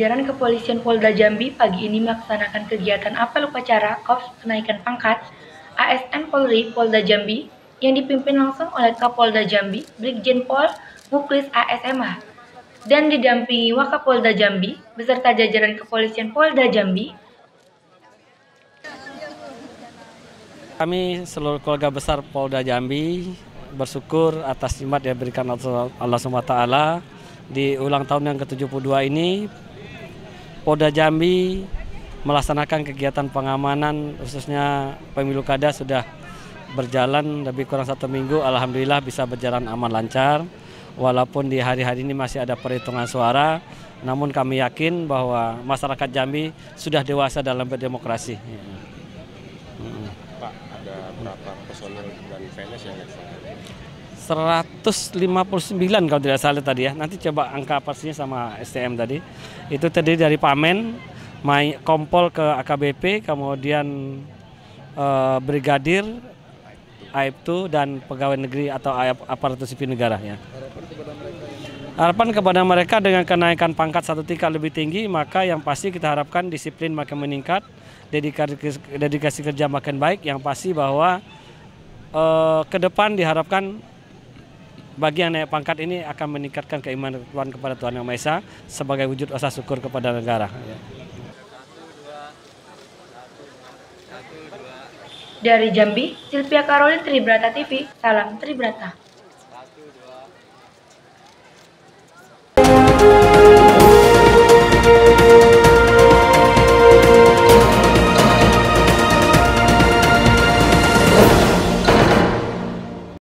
jajaran Kepolisian Polda Jambi pagi ini melaksanakan kegiatan apel upacara KOS kenaikan pangkat ASN Polri Polda Jambi yang dipimpin langsung oleh Kapolda Jambi, Brigjen Pol Muklis ASMA, dan didampingi Wakapolda Jambi beserta jajaran Kepolisian Polda Jambi. Kami seluruh keluarga besar Polda Jambi bersyukur atas nikmat yang diberikan Allah SWT di ulang tahun yang ke-72 ini. Polda Jambi melaksanakan kegiatan pengamanan khususnya pemilu kada sudah berjalan lebih kurang 1 minggu. Alhamdulillah bisa berjalan aman lancar. Walaupun di hari-hari ini masih ada perhitungan suara, namun kami yakin bahwa masyarakat Jambi sudah dewasa dalam berdemokrasi. Pak, ada berapa personel dan PNS yang 159 kalau tidak salah tadi ya. Nanti coba angka pastinya sama STM tadi. Itu terdiri dari Pamen, Kompol ke AKBP, kemudian Brigadir, Aibtu dan pegawai negeri atau aparatur sipil negara ya. Harapan kepada mereka dengan kenaikan pangkat 1 tingkat lebih tinggi, maka yang pasti kita harapkan disiplin makin meningkat, dedikasi kerja makin baik. Yang pasti bahwa ke depan diharapkan bagi yang naik pangkat ini akan meningkatkan keimanan kepada Tuhan Yang Maha Esa sebagai wujud rasa syukur kepada negara. Dari Jambi, Silvia Karolin, Tribrata TV, salam Tribrata.